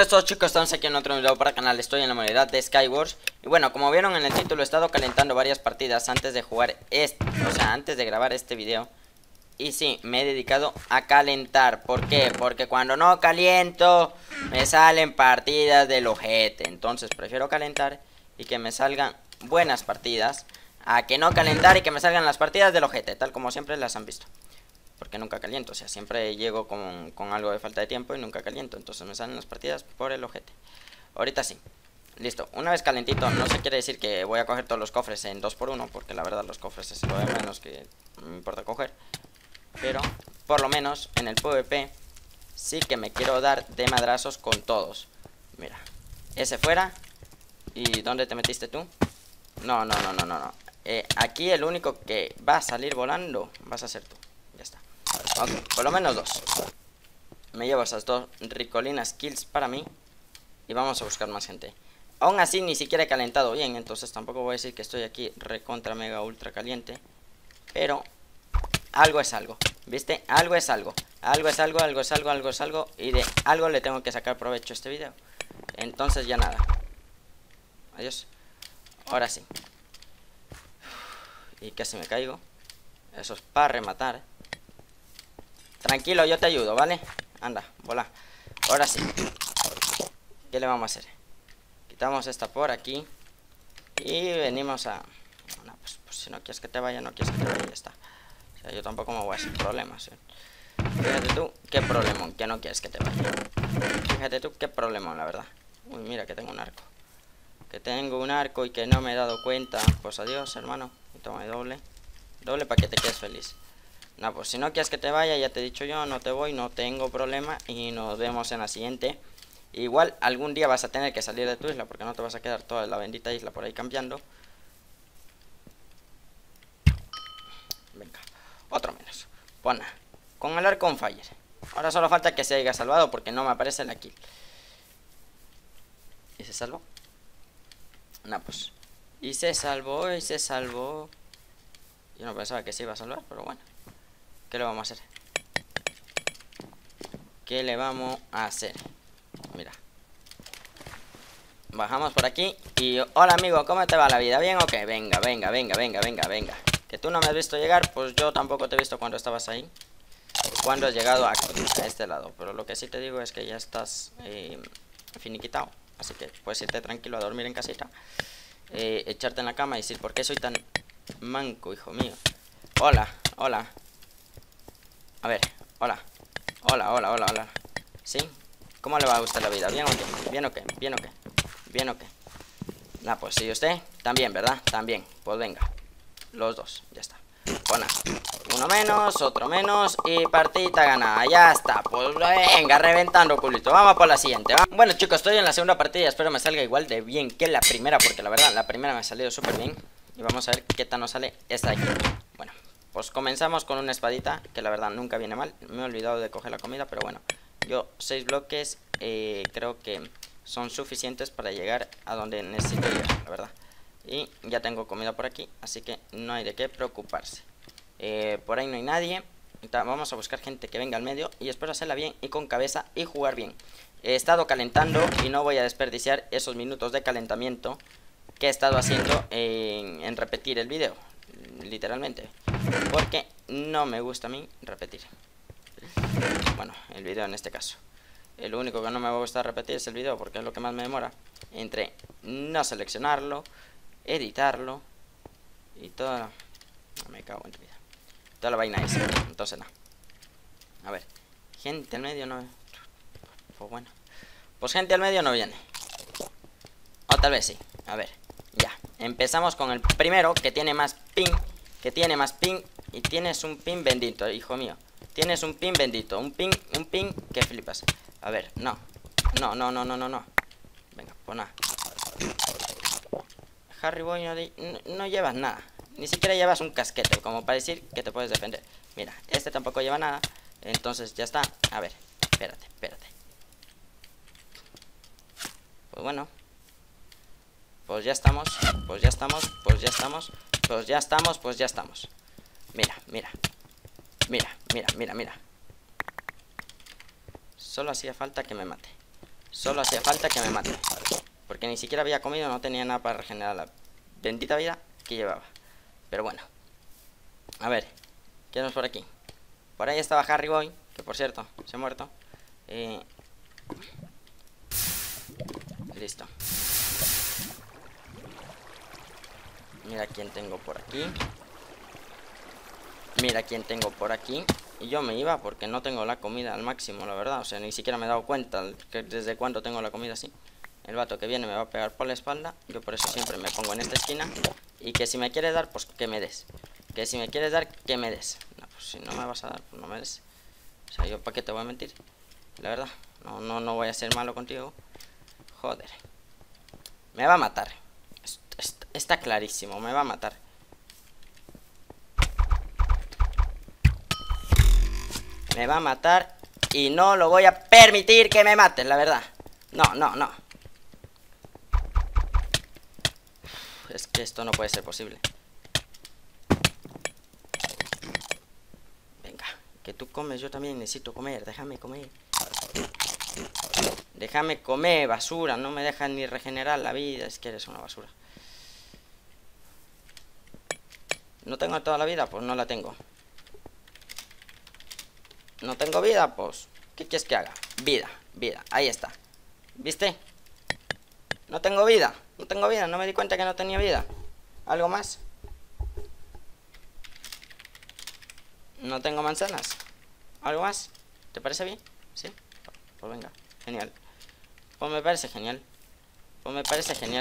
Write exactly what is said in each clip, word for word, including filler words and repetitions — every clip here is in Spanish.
buenas a todos, chicos, estamos aquí en otro video para el canal. Estoy en la modalidad de Skywars. Y bueno, como vieron en el título, he estado calentando varias partidas antes de jugar este, o sea, antes de grabar este video. Y sí, me he dedicado a calentar. ¿Por qué? Porque cuando no caliento me salen partidas del ojete. Entonces prefiero calentar y que me salgan buenas partidas a que no calentar y que me salgan las partidas del ojete, tal como siempre las han visto. Porque nunca caliento, o sea, siempre llego con, con algo de falta de tiempo y nunca caliento. Entonces me salen las partidas por el ojete. Ahorita sí, listo, una vez calentito. No se quiere decir que voy a coger todos los cofres en dos por uno, porque la verdad los cofres es lo de menos que me importa coger. Pero por lo menos en el PvP sí que me quiero dar de madrazos con todos. Mira, ese fuera. ¿Y dónde te metiste tú? No, no, no, no, no, no. Eh, aquí el único que va a salir volando vas a ser tú. Ya está. Ok, por lo menos dos. Me llevo esas dos ricolinas kills para mí. Y vamos a buscar más gente. Aún así ni siquiera he calentado bien, entonces tampoco voy a decir que estoy aquí recontra mega ultra caliente. Pero algo es algo, ¿viste? Algo es algo. Algo es algo, algo es algo, algo es algo. Y de algo le tengo que sacar provecho a este video. Entonces ya nada. Adiós. Ahora sí. Y casi me caigo. Eso es para rematar. Tranquilo, yo te ayudo, ¿vale? Anda, volá. Ahora sí. ¿Qué le vamos a hacer? Quitamos esta por aquí. Y venimos a... No, pues, pues si no quieres que te vaya, no quieres que te vaya, ya está. O sea, yo tampoco me voy a hacer problemas, ¿eh? Fíjate tú, qué problemón, que no quieres que te vaya. Fíjate tú, qué problemón, la verdad. Uy, mira que tengo un arco. Que tengo un arco y que no me he dado cuenta. Pues adiós, hermano. Y toma doble. Doble para que te quedes feliz. No, pues si no quieres que te vaya, ya te he dicho yo, no te voy, no tengo problema. Y nos vemos en la siguiente. Igual algún día vas a tener que salir de tu isla, porque no te vas a quedar toda la bendita isla por ahí cambiando. Venga, otro menos. Pon con el arco on fire. Ahora solo falta que se haya salvado, porque no me aparece la kill. ¿Y se salvó? No, pues. Y se salvó, y se salvó. Yo no pensaba que se iba a salvar, pero bueno. ¿Qué le vamos a hacer? ¿Qué le vamos a hacer? Mira. Bajamos por aquí y... Hola amigo, ¿cómo te va la vida? ¿Bien o qué? Venga, venga, venga, venga, venga, venga. Que tú no me has visto llegar, pues yo tampoco te he visto cuando estabas ahí. Cuando has llegado a, a este lado. Pero lo que sí te digo es que ya estás eh, finiquitado. Así que puedes irte tranquilo a dormir en casita. Eh, echarte en la cama y decir, ¿por qué soy tan manco, hijo mío? Hola, hola. A ver, hola. Hola, hola, hola, hola. ¿Sí? ¿Cómo le va a gustar la vida? ¿Bien o qué? ¿Bien o qué? ¿Bien o qué? ¿Bien o qué? Ah, pues sí, usted también, ¿verdad? También. Pues venga. Los dos, ya está. Bueno, uno menos, otro menos y partida ganada. Ya está, pues venga, reventando culito. Vamos por la siguiente, ¿va? Bueno chicos, estoy en la segunda partida. Espero me salga igual de bien que la primera, porque la verdad, la primera me ha salido súper bien. Y vamos a ver qué tal nos sale esta de aquí. Bueno, pues comenzamos con una espadita, que la verdad nunca viene mal. Me he olvidado de coger la comida, pero bueno. Yo seis bloques eh, creo que son suficientes para llegar a donde necesito llegar, la verdad. Y ya tengo comida por aquí, así que no hay de qué preocuparse. eh, Por ahí no hay nadie. Vamos a buscar gente que venga al medio y espero hacerla bien y con cabeza y jugar bien. He estado calentando y no voy a desperdiciar esos minutos de calentamiento que he estado haciendo en, en repetir el video, literalmente, porque no me gusta a mí repetir. Bueno, el video en este caso. El único que no me va a gustar repetir es el video, porque es lo que más me demora. Entre no seleccionarlo, editarlo y todo. No, me cago en tu vida. Toda la vaina esa. Entonces no. A ver, gente al medio no. Pues bueno. Pues gente al medio no viene. O tal vez sí. A ver, ya. Empezamos con el primero, que tiene más ping. Que tiene más ping. Y tienes un ping bendito, hijo mío. Tienes un ping bendito. Un ping, un ping que flipas. A ver, no. No, no, no, no, no, no. Venga, pues nada. Harry Boy, no, no, no llevas nada. Ni siquiera llevas un casquete, como para decir que te puedes defender. Mira, este tampoco lleva nada. Entonces ya está. A ver, espérate, espérate. Pues bueno. Pues ya estamos. Pues ya estamos. Pues ya estamos. Pues ya estamos. Pues ya estamos. Mira, mira. Mira, mira, mira, mira. Solo hacía falta que me mate. Solo hacía falta que me mate. Porque ni siquiera había comido, no tenía nada para regenerar la bendita vida que llevaba. Pero bueno. A ver, ¿qué tenemos por aquí? Por ahí estaba Harry Boy, que por cierto, se ha muerto. Eh... Listo. Mira quién tengo por aquí. Mira quién tengo por aquí. Y yo me iba porque no tengo la comida al máximo, la verdad. O sea, ni siquiera me he dado cuenta que desde cuándo tengo la comida así. El vato que viene me va a pegar por la espalda. Yo por eso siempre me pongo en esta esquina. Y que si me quieres dar, pues que me des. Que si me quieres dar, que me des. No, pues si no me vas a dar, pues no me des. O sea, yo para qué te voy a mentir. La verdad, no, no, no voy a ser malo contigo. Joder. Me va a matar. Está, está clarísimo, me va a matar. Me va a matar y no lo voy a permitir que me maten, la verdad. No, no, no. Es que esto no puede ser posible. Venga, que tú comes, yo también necesito comer. Déjame comer. Déjame comer, basura. No me dejas ni regenerar la vida. Es que eres una basura. ¿No tengo toda la vida? Pues no la tengo. ¿No tengo vida? Pues ¿qué quieres que haga? Vida, vida, ahí está. ¿Viste? No tengo vida. No tengo vida, no me di cuenta que no tenía vida. ¿Algo más? No tengo manzanas. ¿Algo más? ¿Te parece bien? ¿Sí? Pues venga, genial. Pues me parece genial. Pues me parece genial.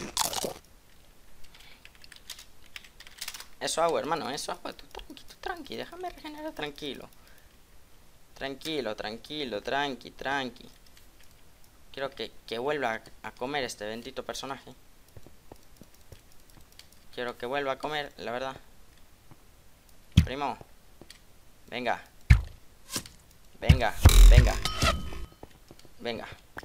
Eso hago, hermano, eso hago. Tú tranqui, tú tranqui, déjame regenerar tranquilo. Tranquilo, tranquilo, tranqui, tranqui. Quiero que, que vuelva a, a comer este bendito personaje. Quiero que vuelva a comer, la verdad. Primo. Venga. Venga, venga. Venga.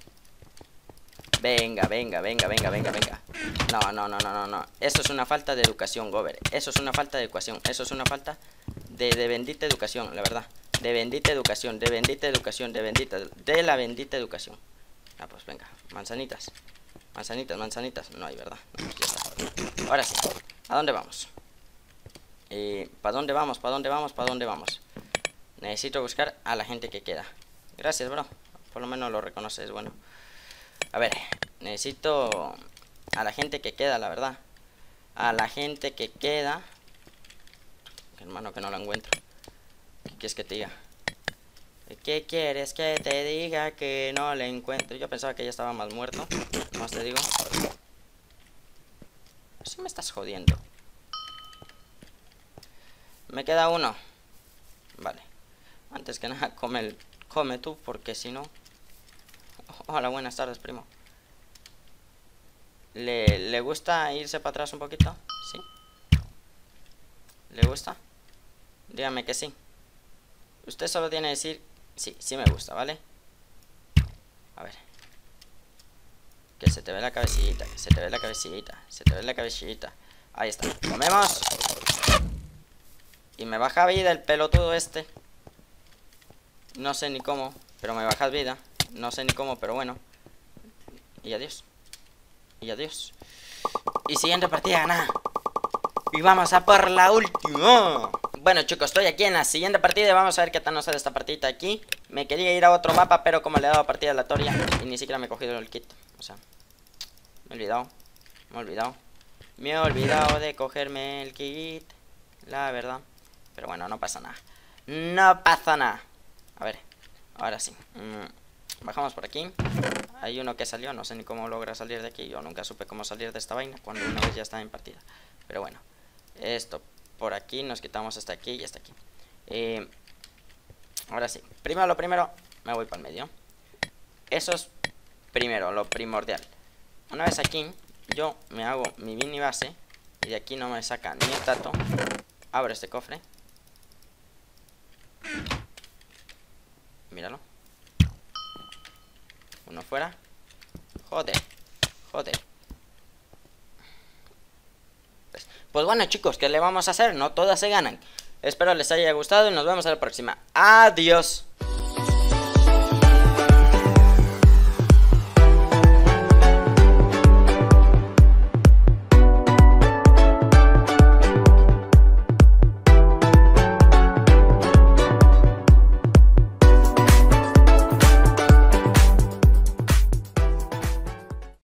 Venga, venga, venga, venga, venga, venga. No, no, no, no, no, no. Eso es una falta de educación, Gober. Eso es una falta de educación. Eso es una falta de, de bendita educación, la verdad. De bendita educación, de bendita educación, de bendita, de la bendita educación. Ah, pues venga, manzanitas. Manzanitas, manzanitas. No hay, ¿verdad? No, pues ya está. Ahora sí, ¿a dónde vamos? Eh, ¿Para dónde vamos? ¿Para dónde vamos? ¿Para dónde vamos? Necesito buscar a la gente que queda. Gracias, bro. Por lo menos lo reconoces, bueno. A ver, necesito a la gente que queda, la verdad. A la gente que queda. Hermano, que no la encuentro. ¿Qué quieres que te diga? ¿Qué quieres que te diga que no le encuentro? Yo pensaba que ya estaba más muerto. Más te digo. Si me estás jodiendo. Me queda uno. Vale. Antes que nada, come, el, come tú, porque si no... Hola, buenas tardes, primo. ¿Le, ¿Le gusta irse para atrás un poquito? ¿Sí? ¿Le gusta? Dígame que sí. Usted solo tiene que decir, sí, sí me gusta, ¿vale? A ver. Que se te ve la cabecita, que se te ve la cabecita, se te ve la cabecita. Ahí está, comemos. Y me baja vida el pelotudo este. No sé ni cómo, pero me bajas vida. No sé ni cómo, pero bueno. Y adiós. Y adiós. Y siguiente partida ganada. Y vamos a por la última. Bueno, chicos, estoy aquí en la siguiente partida y vamos a ver qué tal nos sale esta partida aquí. Me quería ir a otro mapa, pero como le he dado partida aleatoria y ni siquiera me he cogido el kit. O sea, me he olvidado. Me he olvidado. Me he olvidado de cogerme el kit. La verdad. Pero bueno, no pasa nada. No pasa nada. A ver, ahora sí. Mm, bajamos por aquí. Hay uno que salió, no sé ni cómo logra salir de aquí. Yo nunca supe cómo salir de esta vaina cuando una vez ya estaba en partida. Pero bueno, esto por aquí, nos quitamos hasta aquí y hasta aquí. eh, Ahora sí, primero lo primero, me voy para el medio. Eso es primero, lo primordial. Una vez aquí, yo me hago mi mini base. Y de aquí no me saca ni el tato. Abro este cofre. Míralo. Uno fuera. Joder, joder. Pues bueno, chicos, ¿qué le vamos a hacer? No todas se ganan. Espero les haya gustado y nos vemos a la próxima. Adiós.